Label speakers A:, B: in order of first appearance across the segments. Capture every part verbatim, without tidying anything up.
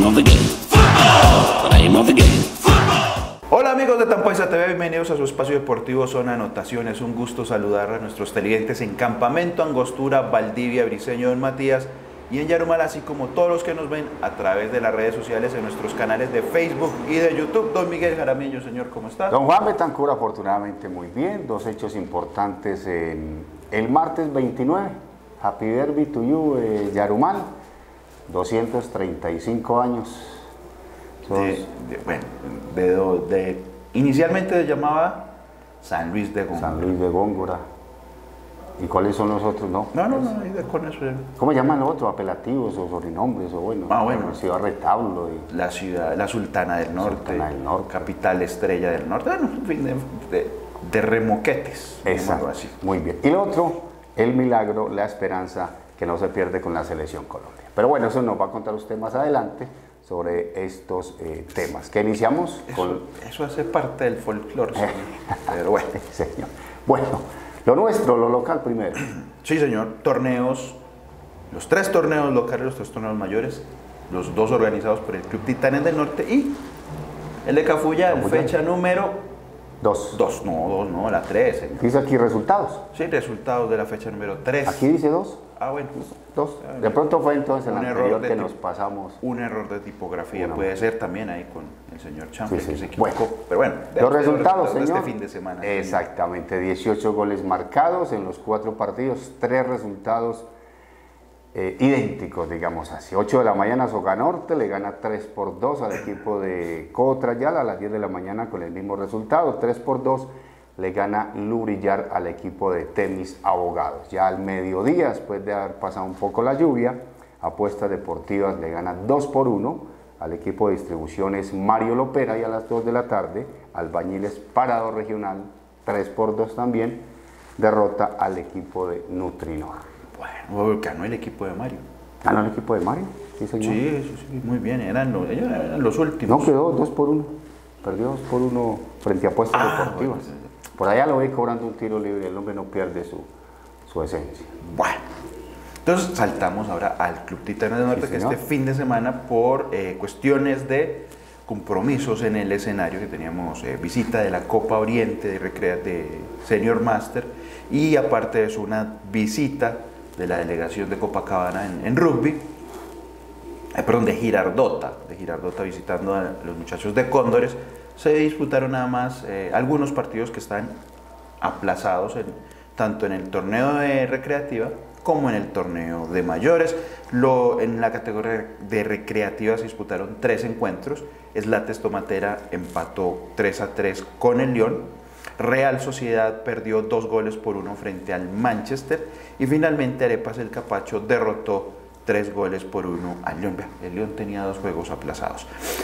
A: of the game. Football. The name of the game.
B: Hola amigos de Tampoesa T V, bienvenidos a su espacio deportivo Zona Anotaciones. Un gusto saludar a nuestros televidentes en Campamento, Angostura, Valdivia, Briceño, Don Matías y en Yarumal, así como todos los que nos ven a través de las redes sociales en nuestros canales de Facebook y de YouTube. Don Miguel Jaramillo, señor, ¿cómo está?
C: Don Juan Betancur, afortunadamente muy bien. Dos hechos importantes en el martes veintinueve. Happy Derby to you, eh, Yarumal. doscientos treinta y cinco años.
B: De, de, bueno, de, de, inicialmente se llamaba San Luis de Góngora.
C: San Luis de Góngora. ¿Y cuáles son los otros? No,
B: no, no, no, no con eso.
C: ¿Cómo llaman los otros? ¿Apelativos o sobrenombres? O bueno,
B: ah, bueno.
C: Ciudad Retablo. Y...
B: La ciudad, la Sultana del Norte.
C: Sultana del Norte.
B: Capital Estrella del Norte. Bueno, en fin, de, de, de remoquetes.
C: Exacto, así. Muy bien. Y lo otro, el milagro, la esperanza que no se pierde con la Selección Colombia. Pero bueno, eso nos va a contar usted más adelante sobre estos eh, temas. ¿Qué iniciamos?
B: Eso,
C: con...
B: eso hace parte del folclore, señor. Pero bueno.
C: Señor. Bueno, lo nuestro, lo local primero.
B: Sí, señor. Torneos, los tres torneos locales, los tres torneos mayores, los dos organizados por el Club Titanes del Norte y el de Cafulla en fecha número...
C: Dos.
B: Dos, no, dos, no, la tres, señor.
C: ¿Dice aquí resultados?
B: Sí, resultados de la fecha número tres.
C: ¿Aquí dice dos?
B: Ah, bueno.
C: Dos. De pronto fue entonces el anterior que nos
B: tipo,
C: pasamos.
B: Un error de tipografía
C: Uno.
B: Puede ser también ahí con el señor Chample,
C: sí, sí.
B: que se equivocó.
C: Bueno,
B: pero bueno,
C: los resultados,
B: los
C: señor.
B: De este fin de semana.
C: Exactamente, señor. dieciocho goles marcados en los cuatro partidos, tres resultados eh, idénticos, digamos así. ocho de la mañana Soga Norte le gana tres por dos al equipo de Cotrayal a las diez de la mañana con el mismo resultado, tres por dos. Le gana Lubrillar al equipo de Temis Abogados. Ya al mediodía, después de haber pasado un poco la lluvia, Apuestas Deportivas le gana dos por uno al equipo de distribuciones Mario Lopera, y a las dos de la tarde, Albañiles Parado Regional, tres por dos también, derrota al equipo de Nutrinor.
B: Bueno, ganó el equipo de Mario.
C: ¿Ganó el equipo de Mario? Sí, señor.
B: Sí, sí, sí, muy bien, eran los, ellos eran los últimos.
C: No, quedó dos por uno, perdió dos por uno frente a Apuestas
B: ah,
C: Deportivas.
B: Bueno.
C: Por allá lo voy cobrando un tiro libre, el hombre no pierde su, su esencia.
B: Bueno, entonces saltamos ahora al Club Titanes del Norte, sí, que este fin de semana, por eh, cuestiones de compromisos en el escenario, que teníamos eh, visita de la Copa Oriente de, Recrea de Senior Master, y aparte de eso una visita de la delegación de Copacabana en, en rugby, eh, perdón, de Girardota, de Girardota visitando a los muchachos de Cóndores. Se disputaron nada más eh, algunos partidos que están aplazados en, tanto en el torneo de recreativa como en el torneo de mayores. Lo, en la categoría de recreativa se disputaron tres encuentros. Slates Tomatera empató tres a tres con el León. Real Sociedad perdió dos goles por uno frente al Manchester. Y finalmente Arepas El Capacho derrotó tres goles por uno al León. El León tenía dos juegos aplazados.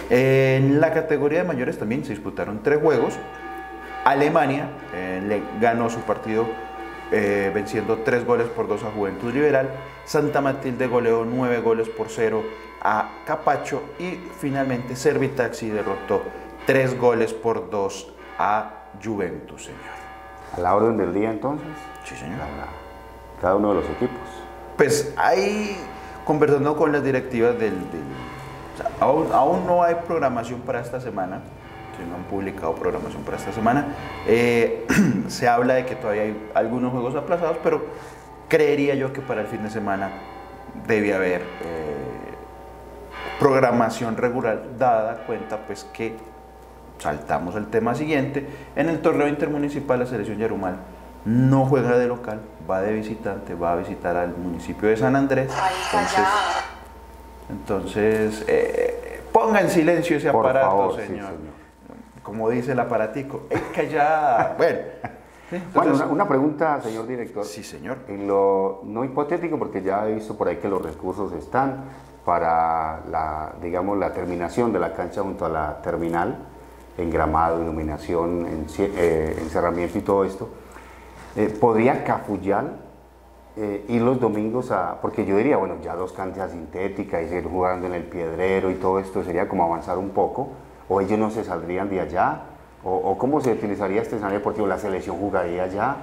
B: En la categoría de mayores también se disputaron tres juegos. Alemania eh, le ganó su partido eh, venciendo tres goles por dos a Juventud Liberal. Santa Matilde goleó nueve goles por cero a Capacho. Y finalmente Servitaxi derrotó tres goles por dos a Juventus, señor.
C: ¿A la orden del día entonces?
B: Sí, señor.
C: A cada uno de los equipos.
B: Pues hay... Conversando con las directivas del... del o sea, aún, aún no hay programación para esta semana, que no han publicado programación para esta semana. Eh, se habla de que todavía hay algunos juegos aplazados, pero creería yo que para el fin de semana debe haber eh, programación regular, dada cuenta pues que, saltamos al tema siguiente, en el torneo intermunicipal la selección Yarumal no juega de local, va de visitante, va a visitar al municipio de San Andrés. Entonces, entonces eh, ponga en silencio ese
C: Por
B: aparato,
C: favor,
B: señor.
C: sí, señor.
B: Como dice el aparatico, es que ya... Bueno,
C: entonces, bueno una, una pregunta, señor director.
B: Sí, señor.
C: En lo no hipotético, porque ya he visto por ahí que los recursos están para la, digamos, la terminación de la cancha junto a la terminal, engramado, iluminación, eh, encerramiento y todo esto. Eh, ¿Podría Cafuyal eh, ir los domingos a...? Porque yo diría, bueno, ya dos canchas sintéticas y seguir jugando en el Piedrero y todo esto sería como avanzar un poco, o ellos no se saldrían de allá, o, o ¿cómo se utilizaría este escenario deportivo? ¿La selección jugaría allá?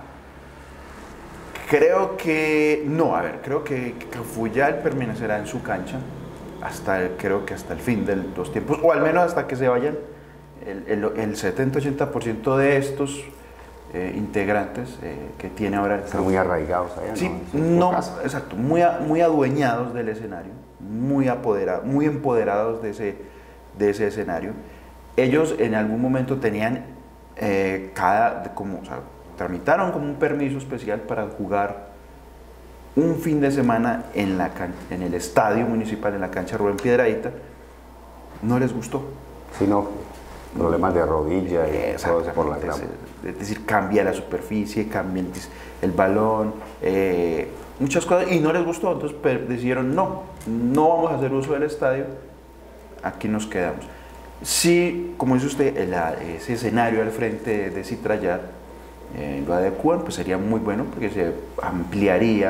B: Creo que... No, a ver, creo que Cafuyal permanecerá en su cancha. hasta el, creo que hasta el fin de los tiempos, o al menos hasta que se vayan el, el, el setenta ochenta por ciento de estos eh, integrantes eh, que tiene ahora.
C: Están muy arraigados allá,
B: sí,
C: ¿no?
B: no, exacto, muy, a, muy adueñados del escenario, muy, apoderados, muy empoderados de ese, de ese escenario. Ellos en algún momento tenían eh, cada, como, o sea, tramitaron como un permiso especial para jugar un fin de semana en, la can en el estadio municipal, en la cancha Rubén Piedradita. No les gustó.
C: Sí, no, problemas de rodilla y todo eso por la grama.
B: Es decir, cambia la superficie, cambia el balón, eh, muchas cosas, y no les gustó. Entonces decidieron, no, no vamos a hacer uso del estadio, aquí nos quedamos. Si, como dice usted, el, ese escenario al frente de Citrallar eh, lo adecuan, pues sería muy bueno porque se ampliaría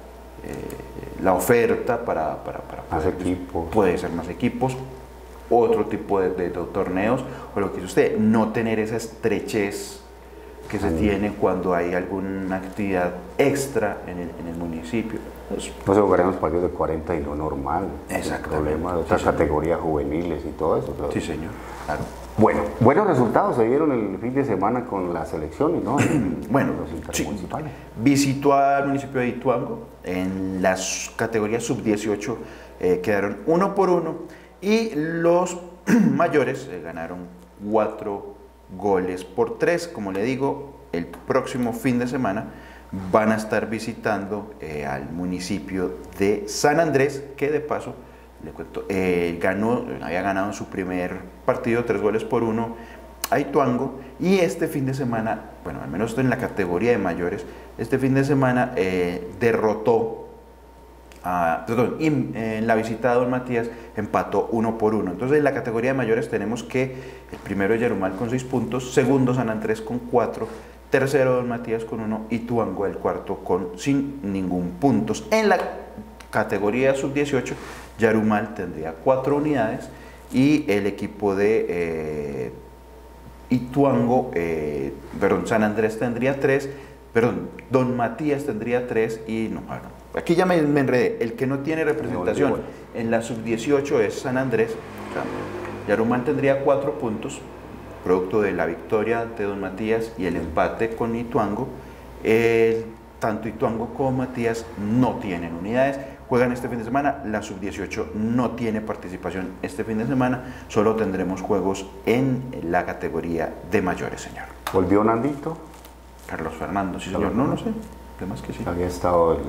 B: eh, la oferta para, para, para
C: más
B: poder,
C: equipos.
B: Puede ser más equipos, otro tipo de, de, de torneos, o lo que dice usted, no tener esa estrechez que se tiene cuando hay alguna actividad extra en el, en el municipio. Entonces,
C: no se jugaremos partidos de cuarenta y lo normal.
B: Exactamente.
C: Problemas de otras
B: sí,
C: categorías juveniles y todo eso. Claro.
B: Sí, señor. Claro.
C: Bueno, buenos resultados se dieron el fin de semana con las elecciones, ¿no?
B: Bueno,
C: los intermunicipales.
B: Sí. Visitó al municipio de Ituango. En las categorías sub dieciocho eh, quedaron uno por uno y los mayores eh, ganaron cuatro goles por tres. Como le digo, el próximo fin de semana van a estar visitando eh, al municipio de San Andrés, que de paso, le cuento, eh, ganó, había ganado en su primer partido tres goles por uno a Ituango, y este fin de semana, bueno, al menos en la categoría de mayores, este fin de semana eh, derrotó a, perdón, y en la visita de Don Matías empató uno por uno. Entonces en la categoría de mayores tenemos que el primero es Yarumal con seis puntos, segundo San Andrés con cuatro, tercero Don Matías con uno y Ituango el cuarto con sin ningún puntos. En la categoría sub dieciocho Yarumal tendría cuatro unidades y el equipo de eh, Ituango, eh, perdón, San Andrés tendría tres, perdón, Don Matías tendría tres y no, bueno, aquí ya me, me enredé. El que no tiene representación no, en la sub dieciocho es San Andrés. O sea, Yarumal tendría cuatro puntos, producto de la victoria ante Don Matías y el empate con Ituango. El, tanto Ituango como Matías no tienen unidades. Juegan este fin de semana, la sub dieciocho no tiene participación este fin de semana, solo tendremos juegos en la categoría de mayores, señor.
C: ¿Volvió Nandito?
B: Carlos Fernando, sí señor, no, no sé, además que sí.
C: Había estado el,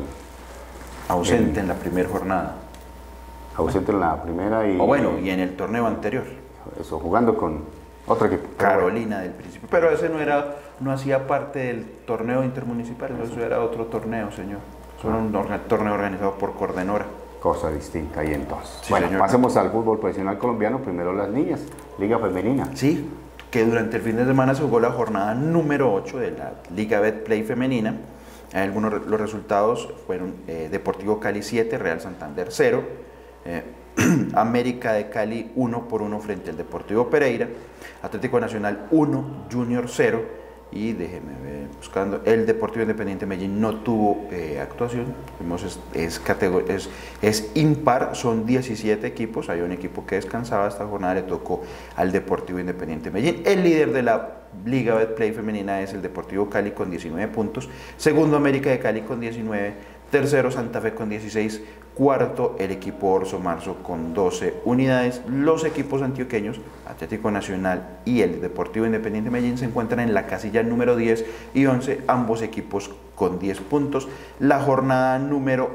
B: ausente
C: el,
B: en la primera jornada.
C: Ausente en la primera y...
B: O bueno, y en el torneo anterior.
C: Eso, jugando con otro equipo.
B: Carolina del Principio, pero ese no era, no hacía parte del torneo intermunicipal, eso, eso era otro torneo, señor. Eso era un torneo organizado por Cordenora.
C: Cosa distinta ahí entonces.
B: Sí,
C: bueno,
B: señor.
C: Pasemos al fútbol profesional colombiano, primero las niñas, Liga Femenina.
B: Sí, que durante el fin de semana se jugó la jornada número ocho de la Liga Betplay Femenina. Algunos los resultados fueron eh, Deportivo Cali siete, Real Santander cero, eh, América de Cali uno por uno frente al Deportivo Pereira, Atlético Nacional uno, Junior cero, y déjeme ver, buscando, el Deportivo Independiente Medellín no tuvo eh, actuación, es, es, es, es impar, son diecisiete equipos, hay un equipo que descansaba, esta jornada le tocó al Deportivo Independiente Medellín. El líder de la Liga Betplay Femenina es el Deportivo Cali con diecinueve puntos, segundo América de Cali con diecinueve, tercero Santa Fe con dieciséis, cuarto el equipo Orso Marzo con doce unidades. Los equipos antioqueños, Atlético Nacional y el Deportivo Independiente Medellín, se encuentran en la casilla número diez y once, ambos equipos con diez puntos. La jornada número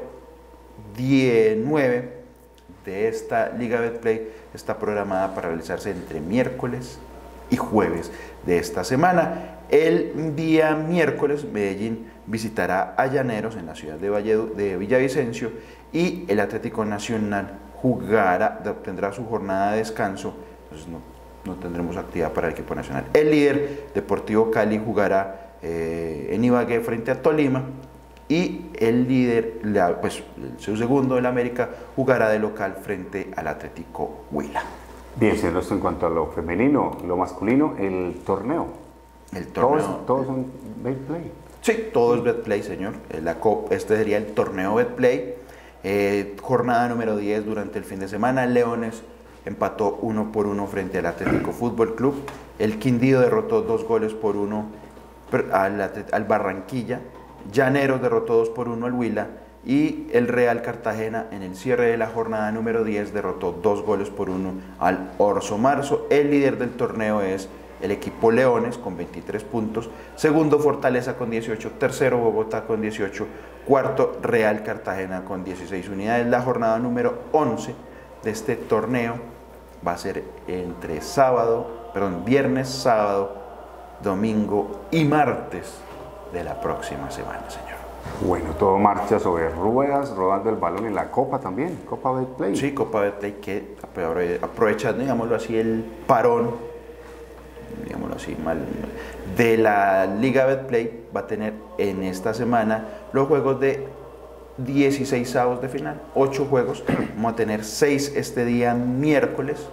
B: diecinueve de esta Liga Betplay está programada para realizarse entre miércoles y jueves de esta semana. El día miércoles Medellín visitará a Llaneros en la ciudad de, Valle, de Villavicencio, y el Atlético Nacional jugará, tendrá su jornada de descanso, entonces no, no tendremos actividad para el equipo nacional. El líder Deportivo Cali jugará eh, en Ibagué frente a Tolima, y el líder, la, pues su segundo, el América, jugará de local frente al Atlético Huila.
C: Bien, siendo esto en cuanto a lo femenino, lo masculino, el torneo.
B: El torneo.
C: ¿Todos, todos son Betplay?
B: Sí, todo es Betplay, señor. La Cop, este sería el torneo Betplay. Eh, jornada número diez durante el fin de semana, Leones empató uno por uno frente al Atlético Fútbol Club. El Quindío derrotó dos goles por uno al, al Barranquilla. Llaneros derrotó dos por uno al Huila. Y el Real Cartagena en el cierre de la jornada número diez derrotó dos goles por uno al Orso Marzo. El líder del torneo es el equipo Leones con veintitrés puntos. Segundo Fortaleza con dieciocho. Tercero Bogotá con dieciocho. Cuarto Real Cartagena con dieciséis unidades. La jornada número once de este torneo va a ser entre sábado, perdón, viernes, sábado, domingo y martes de la próxima semana, señor.
C: Bueno, todo marcha sobre ruedas, rodando el balón en la Copa también, Copa Betplay.
B: Sí, Copa Betplay que aprovechando, digámoslo así, el parón, digámoslo así, mal, de la Liga Betplay, va a tener en esta semana los juegos de dieciséis avos de final, ocho juegos, vamos a tener seis este día miércoles,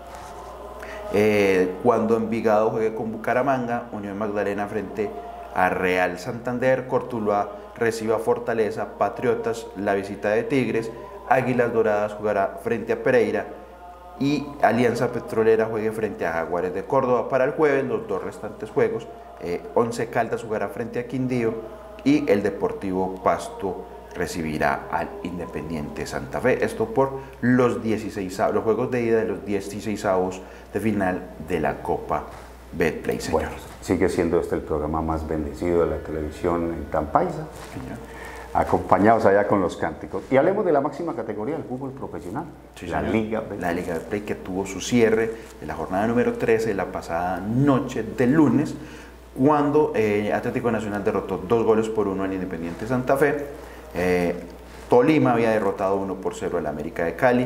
B: eh, cuando Envigado juegue con Bucaramanga, Unión Magdalena frente a Real Santander, Cortuluá reciba Fortaleza, Patriotas la visita de Tigres, Águilas Doradas jugará frente a Pereira y Alianza Petrolera juegue frente a Jaguares de Córdoba. Para el jueves los dos restantes juegos, eh, Once Caldas jugará frente a Quindío y el Deportivo Pasto recibirá al Independiente Santa Fe. Esto por los dieciséis, los juegos de ida de los dieciséis avos de final de la Copa Betplay, señor.
C: Bueno, sigue siendo este el programa más bendecido de la televisión en Tampaisa, señor, acompañados allá con los cánticos. Y hablemos de la máxima categoría del fútbol profesional,
B: sí,
C: la
B: señor.
C: Liga Betplay.
B: La Liga Betplay, que tuvo su cierre de la jornada número trece la pasada noche del lunes, cuando eh, Atlético Nacional derrotó dos goles por uno al Independiente Santa Fe. Eh, Tolima había derrotado uno por cero al América de Cali.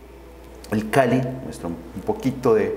B: El Cali muestra un poquito de, eh,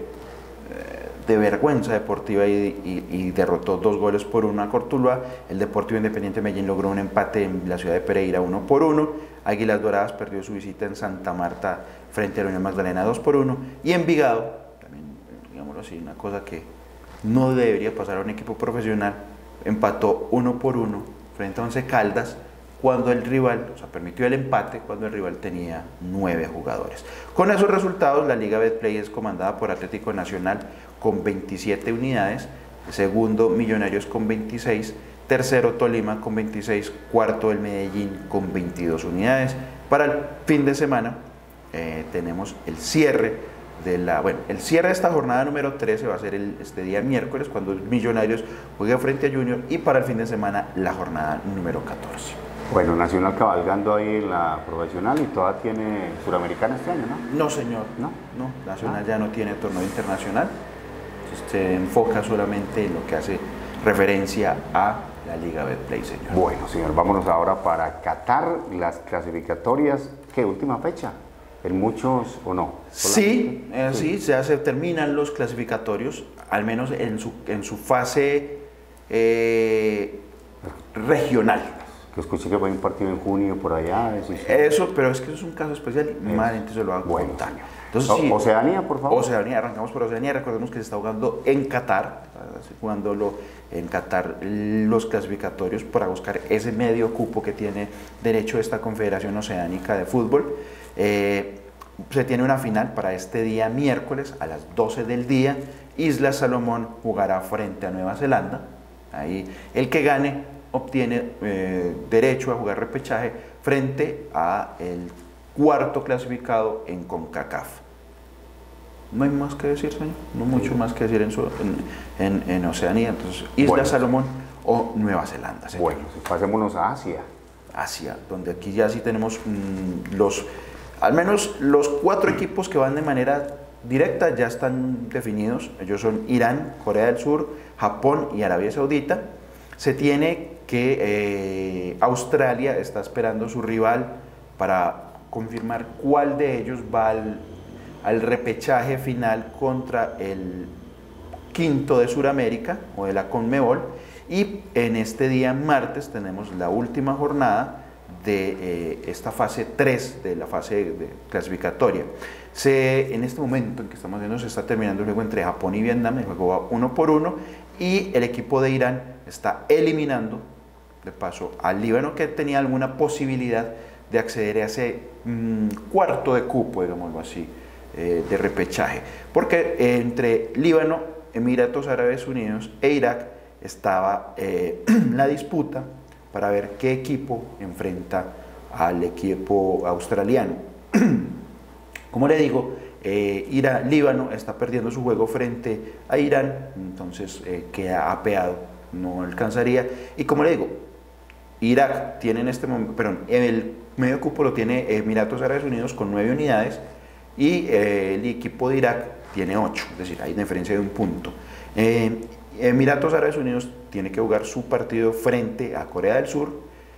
B: de vergüenza deportiva y, y, y derrotó dos goles por uno a Cortuluá. El Deportivo Independiente Medellín logró un empate en la ciudad de Pereira uno por uno. Águilas Doradas perdió su visita en Santa Marta frente a la Unión Magdalena dos por uno. Y Envigado, también digámoslo así, una cosa que no debería pasar a un equipo profesional, empató uno por uno frente a Once Caldas, cuando el rival, o sea, permitió el empate cuando el rival tenía nueve jugadores. Con esos resultados, la Liga Betplay es comandada por Atlético Nacional con veintisiete unidades, segundo Millonarios con veintiséis, tercero Tolima con veintiséis, cuarto el Medellín con veintidós unidades. Para el fin de semana eh, tenemos el cierre de la, bueno, el cierre de esta jornada número trece va a ser el, este día miércoles, cuando Millonarios juega frente a Junior, y para el fin de semana la jornada número catorce.
C: Bueno, Nacional cabalgando ahí en la profesional y todavía tiene Suramericana este año, ¿no?
B: No, señor.
C: ¿No?
B: No, Nacional
C: Ah.
B: ya no tiene torneo internacional. Se enfoca solamente en lo que hace referencia a la Liga Betplay, señor.
C: Bueno, señor, vámonos ahora para Qatar, las clasificatorias. ¿Qué última fecha? ¿En muchos o no?
B: Sí, eh, sí, sí, se hace, terminan los clasificatorios, al menos en su, en su fase eh, regional.
C: Que escuché que va a un partido en junio por allá. Sí, sí.
B: Eso, pero es que eso es un caso especial y más gente se lo va a
C: Bueno,
B: contar.
C: señor.
B: Entonces, sí,
C: Oceanía, por favor.
B: Oceanía, arrancamos por Oceanía. Recordemos que se está jugando en Qatar, jugándolo en Qatar los clasificatorios para buscar ese medio cupo que tiene derecho esta Confederación Oceánica de Fútbol. Eh, se tiene una final para este día miércoles a las doce del día. Isla Salomón jugará frente a Nueva Zelanda. Ahí el que gane obtiene eh, derecho a jugar repechaje frente a el cuarto clasificado en CONCACAF. No hay más que decir, señor, no mucho más que decir en, su, en, en, en Oceanía. Entonces, Isla
C: Bueno.
B: Salomón o Nueva Zelanda, señor.
C: Bueno, pasémonos a Asia.
B: Asia, donde aquí ya sí tenemos mmm, los, al menos los cuatro equipos que van de manera directa ya están definidos. Ellos son Irán, Corea del Sur, Japón y Arabia Saudita. Se tiene que eh, Australia está esperando su rival para confirmar cuál de ellos va al, al repechaje final contra el quinto de Sudamérica o de la CONMEBOL. Y en este día martes tenemos la última jornada de eh, esta fase tres de la fase de clasificatoria. Se, en este momento en que estamos viendo se está terminando el juego entre Japón y Vietnam, el juego va uno por uno y el equipo de Irán está eliminando de paso al Líbano, que tenía alguna posibilidad de acceder a ese mmm, cuarto de cupo, digámoslo así, eh, de repechaje. Porque eh, entre Líbano, Emiratos Árabes Unidos e Irak estaba eh, la disputa para ver qué equipo enfrenta al equipo australiano. Como le digo, eh, Irán, Líbano está perdiendo su juego frente a Irán, entonces eh, queda apeado, no alcanzaría. Y como le digo, Irak tiene en este momento, perdón, el medio cupo lo tiene Emiratos Árabes Unidos con nueve unidades y eh, el equipo de Irak tiene ocho, es decir, hay diferencia de un punto. Eh, Emiratos Árabes Unidos tiene que jugar su partido frente a Corea del Sur,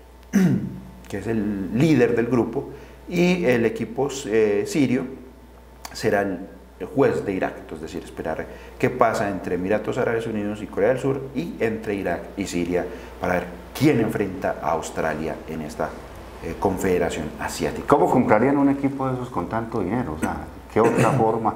B: que es el líder del grupo, y el equipo eh, sirio será el, el juez de Irak, entonces, es decir, esperar qué pasa entre Emiratos Árabes Unidos y Corea del Sur y entre Irak y Siria para ver quién enfrenta a Australia en esta eh, confederación asiática.
C: ¿Cómo comprarían un equipo de esos con tanto dinero? O sea, ¿qué otra forma?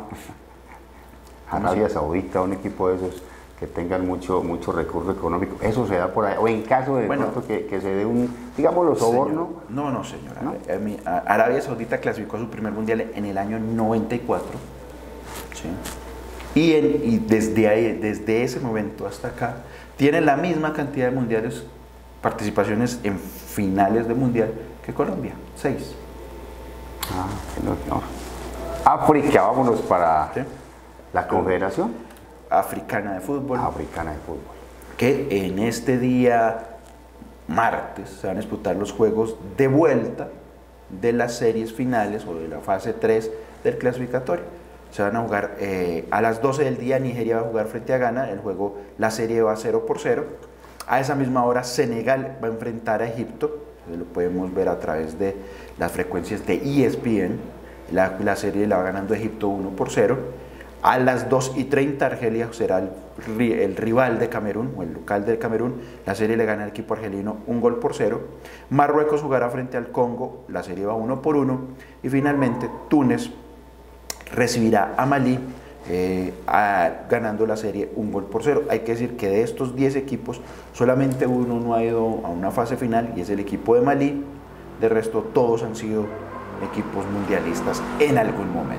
C: Arabia Saudita, un equipo de esos que tengan mucho, mucho recurso económico, eso se da por ahí, o en caso de
B: bueno,
C: pronto que, que se dé un, digámoslo, soborno.
B: Señor, no, no, señora.
C: ¿No?
B: Arabia Saudita clasificó a su primer mundial en el año noventa y cuatro, ¿sí? y, en, y desde, ahí, desde ese momento hasta acá tiene la misma cantidad de mundiales, participaciones en finales de mundial que Colombia, seis.
C: Ah, no, no. África, vámonos para
B: ¿Sí?
C: la Confederación
B: Africana de Fútbol.
C: Africana de Fútbol.
B: Que en este día martes se van a disputar los juegos de vuelta de las series finales o de la fase tres del clasificatorio. Se van a jugar eh, a las doce del día. Nigeria va a jugar frente a Ghana. El juego, la serie va cero por cero. A esa misma hora Senegal va a enfrentar a Egipto. Lo podemos ver a través de las frecuencias de E S P N. La, la serie la va ganando Egipto uno por cero. A las dos y treinta Argelia será el, el rival de Camerún o el local de Camerún. La serie le gana al equipo argelino un gol por cero. Marruecos jugará frente al Congo. La serie va uno por uno. Y finalmente Túnez recibirá a Malí eh, a, ganando la serie un gol por cero. Hay que decir que de estos diez equipos solamente uno no ha ido a una fase final y es el equipo de Malí. De resto todos han sido equipos mundialistas en algún momento.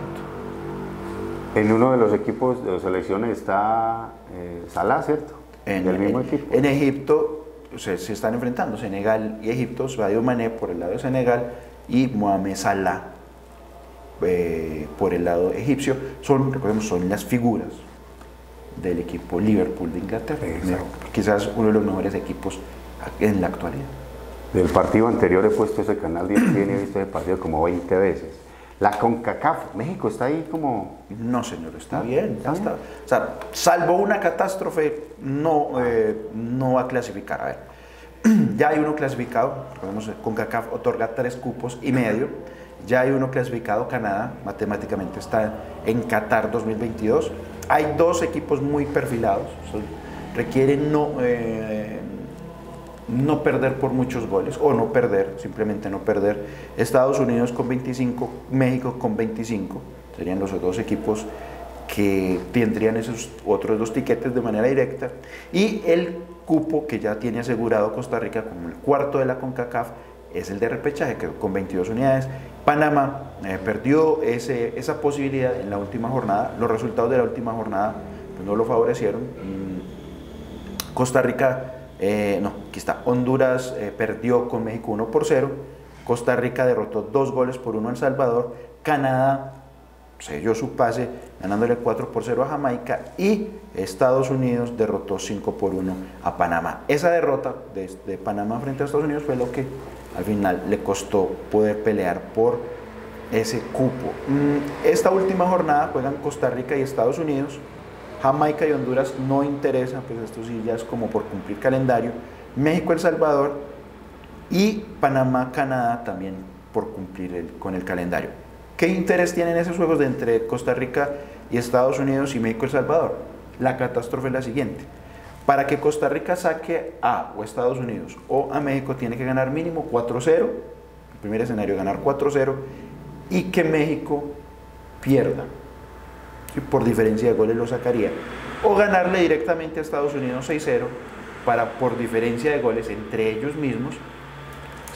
C: En uno de los equipos de las selecciones está eh, Salah, ¿cierto?
B: En,
C: del mismo
B: en,
C: equipo.
B: En Egipto se, se están enfrentando Senegal y Egipto, Sadio Mané por el lado de Senegal y Mohamed Salah eh, por el lado egipcio. Son, recordemos, son las figuras del equipo Liverpool de Inglaterra.
C: Exacto.
B: Quizás uno de los mejores equipos en la actualidad.
C: Del partido anterior he puesto ese canal diez y he visto ese partido como veinte veces. La CONCACAF, México está ahí como...
B: No, señor, está
C: ¿No?
B: bien.
C: ¿Está
B: Está,
C: bien?
B: o sea, salvo una catástrofe, no, eh, no va a clasificar. A ver, ya hay uno clasificado, recordemos, CONCACAF otorga tres cupos y medio. Ya hay uno clasificado, Canadá, matemáticamente está en Qatar dos mil veintidós. Hay dos equipos muy perfilados, son, requieren no... Eh, no perder por muchos goles, o no perder, simplemente no perder. Estados Unidos con veinticinco, México con veinticinco, serían los dos equipos que tendrían esos otros dos tiquetes de manera directa, y el cupo que ya tiene asegurado Costa Rica como el cuarto de la CONCACAF es el de repechaje, que con veintidós unidades. Panamá eh, perdió ese, esa posibilidad en la última jornada, los resultados de la última jornada pues, no lo favorecieron. Costa Rica Eh, no, aquí está, Honduras eh, perdió con México uno por cero, Costa Rica derrotó dos goles por uno a El Salvador, Canadá selló su pase ganándole cuatro por cero a Jamaica y Estados Unidos derrotó cinco por uno a Panamá. Esa derrota de, de Panamá frente a Estados Unidos fue lo que al final le costó poder pelear por ese cupo. Esta última jornada juegan Costa Rica y Estados Unidos. Jamaica y Honduras no interesan, pues esto sí ya es como por cumplir calendario. México, El Salvador y Panamá, Canadá también por cumplir el, con el calendario. ¿Qué interés tienen esos juegos de entre Costa Rica y Estados Unidos y México, El Salvador? La catástrofe es la siguiente. Para que Costa Rica saque a o Estados Unidos o a México tiene que ganar mínimo cuatro cero. El primer escenario es ganar cuatro cero y que México pierda. Por diferencia de goles lo sacaría, o ganarle directamente a Estados Unidos seis cero para por diferencia de goles entre ellos mismos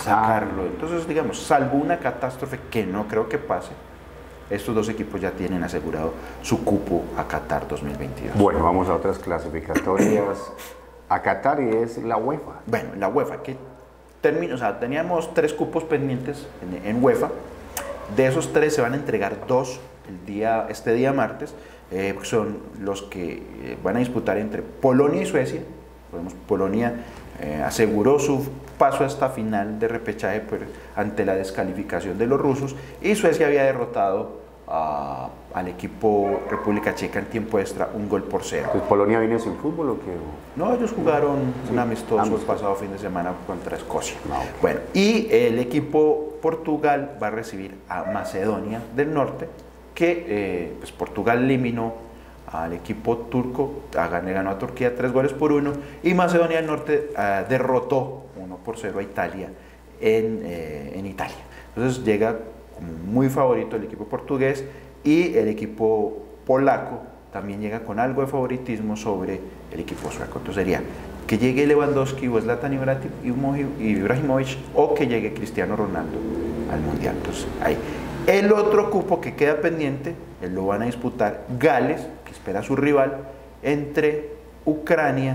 B: sacarlo. Entonces, digamos, salvo una catástrofe que no creo que pase, estos dos equipos ya tienen asegurado su cupo a Qatar dos mil veintidós.
C: Bueno, vamos a otras clasificatorias a Qatar y es la UEFA.
B: Bueno, la UEFA, que termina, o sea, teníamos tres cupos pendientes en, en UEFA. De esos tres se van a entregar dos el día, este día martes. Eh, son los que eh, van a disputar entre Polonia y Suecia. Podemos, Polonia eh, aseguró su paso a esta final de repechaje pues, ante la descalificación de los rusos, y Suecia había derrotado a, al equipo República Checa en tiempo extra un gol por cero.
C: ¿Pues Polonia viene sin fútbol o qué?
B: No, ellos jugaron sí, un amistoso, amistoso el pasado fin de semana contra Escocia. No, okay. Bueno, y el equipo Portugal va a recibir a Macedonia del Norte, que eh, pues Portugal eliminó al equipo turco, le ganó a Turquía tres goles por uno, y Macedonia del Norte uh, derrotó uno por cero a Italia en, eh, en Italia. Entonces llega como muy favorito el equipo portugués, y el equipo polaco también llega con algo de favoritismo sobre el equipo sueco. Entonces sería que llegue Lewandowski o Zlatan Ibrahimovic, o que llegue Cristiano Ronaldo al Mundial. Entonces ahí. El otro cupo que queda pendiente, lo van a disputar Gales, que espera a su rival, entre Ucrania,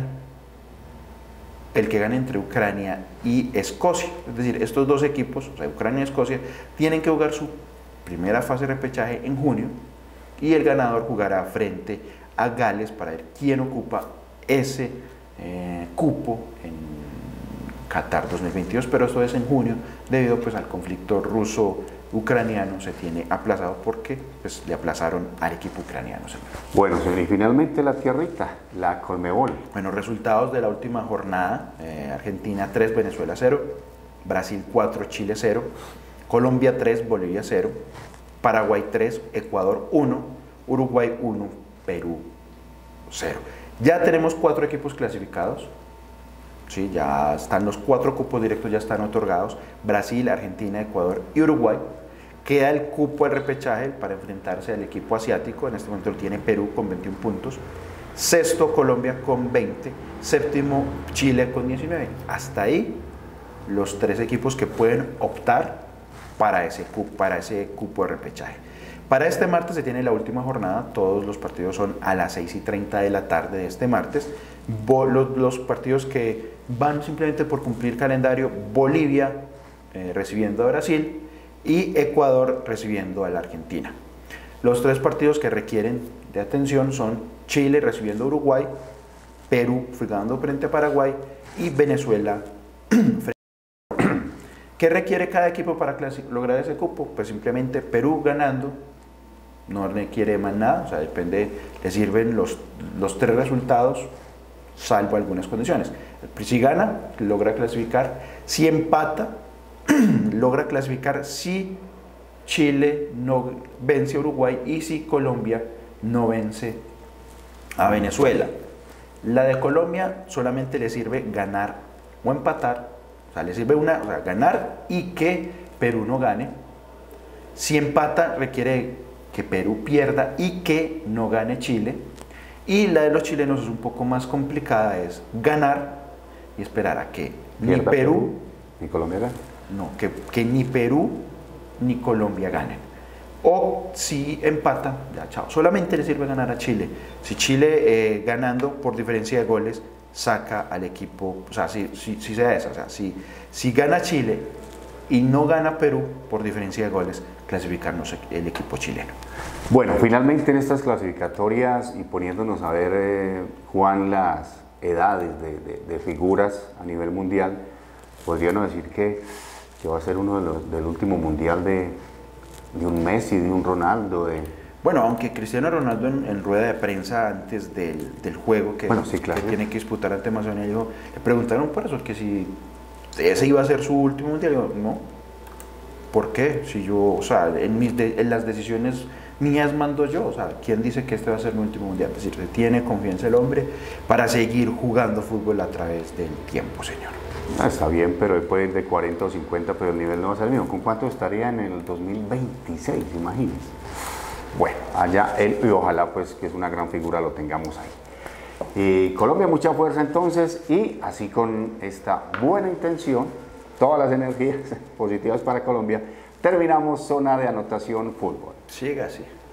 B: el que gane entre Ucrania y Escocia. Es decir, estos dos equipos, o sea, Ucrania y Escocia, tienen que jugar su primera fase de repechaje en junio, y el ganador jugará frente a Gales para ver quién ocupa ese eh, cupo en Qatar dos mil veintidós, pero esto es en junio, debido pues al conflicto ruso ucraniano. Se tiene aplazado porque pues, le aplazaron al equipo ucraniano, señor.
C: Bueno, señor, y finalmente la tierrita, la Conmebol.
B: Bueno, resultados de la última jornada: eh, Argentina tres, Venezuela cero, Brasil cuatro, Chile cero, Colombia tres, Bolivia cero, Paraguay tres, Ecuador uno, Uruguay uno, Perú cero. Ya tenemos cuatro equipos clasificados. Sí, ya están los cuatro cupos directos, ya están otorgados: Brasil, Argentina, Ecuador y Uruguay. Queda el cupo al repechaje para enfrentarse al equipo asiático. En este momento lo tiene Perú con veintiún puntos, sexto Colombia con veinte, séptimo Chile con diecinueve. Hasta ahí los tres equipos que pueden optar para ese cupo, para ese cupo de repechaje. Para este martes se tiene la última jornada. Todos los partidos son a las seis y treinta de la tarde de este martes. Los, los partidos que van simplemente por cumplir calendario: Bolivia eh, recibiendo a Brasil y Ecuador recibiendo a la Argentina. Los tres partidos que requieren de atención son Chile recibiendo a Uruguay, Perú jugando frente a Paraguay y Venezuela frente a Paraguay. ¿Qué requiere cada equipo para lograr ese cupo? Pues simplemente Perú ganando, no requiere más nada, o sea, depende, le sirven los, los tres resultados, salvo algunas condiciones. Si gana, logra clasificar. Si empata, logra clasificar si Chile no vence a Uruguay y si Colombia no vence a Venezuela. La de Colombia solamente le sirve ganar o empatar, o sea, le sirve una, o sea, ganar y que Perú no gane. Si empata, requiere que Perú pierda y que no gane Chile. Y la de los chilenos es un poco más complicada, es ganar y esperar a que ni Perú, Perú
C: ni Colombia ganen.
B: No, que, que ni Perú ni Colombia ganen. O si empata, ya chao. Solamente le sirve ganar a Chile. Si Chile eh, ganando por diferencia de goles saca al equipo, o sea, si, si, si sea esa, o sea, si, si gana Chile y no gana Perú por diferencia de goles, clasificarnos el equipo chileno.
C: Bueno, finalmente en estas clasificatorias y poniéndonos a ver, eh, Juan, las edades de, de, de figuras a nivel mundial, podríamos decir que, que va a ser uno de los, del último mundial de, de un Messi, de un Ronaldo. De...
B: Bueno, aunque Cristiano Ronaldo en, en rueda de prensa antes del, del juego que,
C: bueno, sí, claro,
B: que tiene que disputar ante Macedonia, dijo, le preguntaron por eso, que si ese iba a ser su último mundial. Yo, no, ¿por qué? Si yo, o sea, en, mis de, en las decisiones mías mando yo, o sea, ¿quién dice que este va a ser mi último mundial? Es decir, se tiene confianza el hombre para seguir jugando fútbol a través del tiempo, señor.
C: Ah, está bien, pero después de cuarenta o cincuenta, pero el nivel no va a ser el mismo. ¿Con cuánto estaría en el dos mil veintiséis, imagínense? Bueno, allá él, y ojalá pues que es una gran figura, lo tengamos ahí. Y Colombia, mucha fuerza entonces, y así con esta buena intención todas las energías positivas para Colombia, terminamos zona de anotación fútbol.
B: Siga así.